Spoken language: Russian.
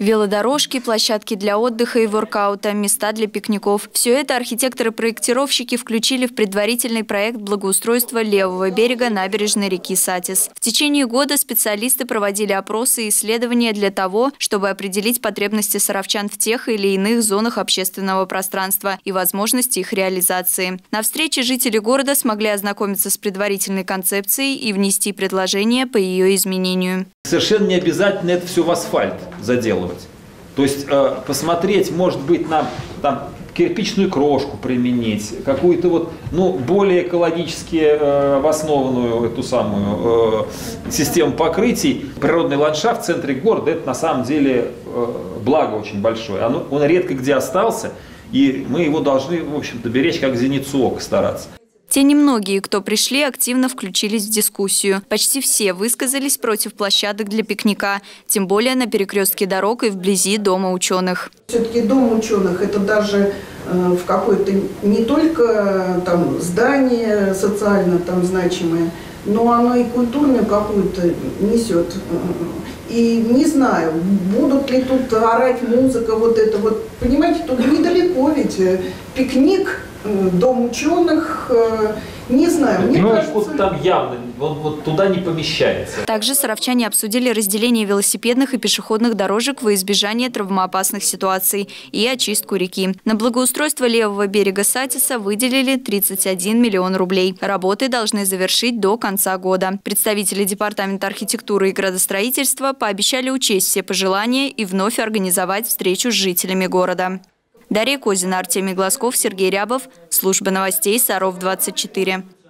Велодорожки, площадки для отдыха и воркаута, места для пикников. Все это архитекторы-проектировщики включили в предварительный проект благоустройства левого берега набережной реки Сатис. В течение года специалисты проводили опросы и исследования для того, чтобы определить потребности саровчан в тех или иных зонах общественного пространства и возможности их реализации. На встрече жители города смогли ознакомиться с предварительной концепцией и внести предложения по ее изменению. Совершенно не обязательно это все в асфальт заделывать. То есть посмотреть, может быть, нам там кирпичную крошку применить, какую-то более экологически обоснованную эту самую систему покрытий. Природный ландшафт в центре города – это на самом деле благо очень большое. Он редко где остался, и мы его должны, в общем-то, беречь как зеницу ока, стараться. Те немногие, кто пришли, активно включились в дискуссию. Почти все высказались против площадок для пикника, тем более на перекрестке дорог и вблизи Дома ученых. Все-таки Дом ученых – это даже в какое-то не только там здание социально там значимое, но оно и культурную какую-то несет. И не знаю, будут ли тут орать музыка, понимаете, тут недалеко ведь пикник, Дом ученых, не знаю, мне кажется... там явно, туда не помещается. Также саровчане обсудили разделение велосипедных и пешеходных дорожек во избежание травмоопасных ситуаций и очистку реки. На благоустройство левого берега Сатиса выделили 31 миллион рублей. Работы должны завершить до конца года. Представители Департамента архитектуры и градостроительства пообещали учесть все пожелания и вновь организовать встречу с жителями города. Дарья Козина, Артемий Глазков, Сергей Рябов. Служба новостей Саров 24.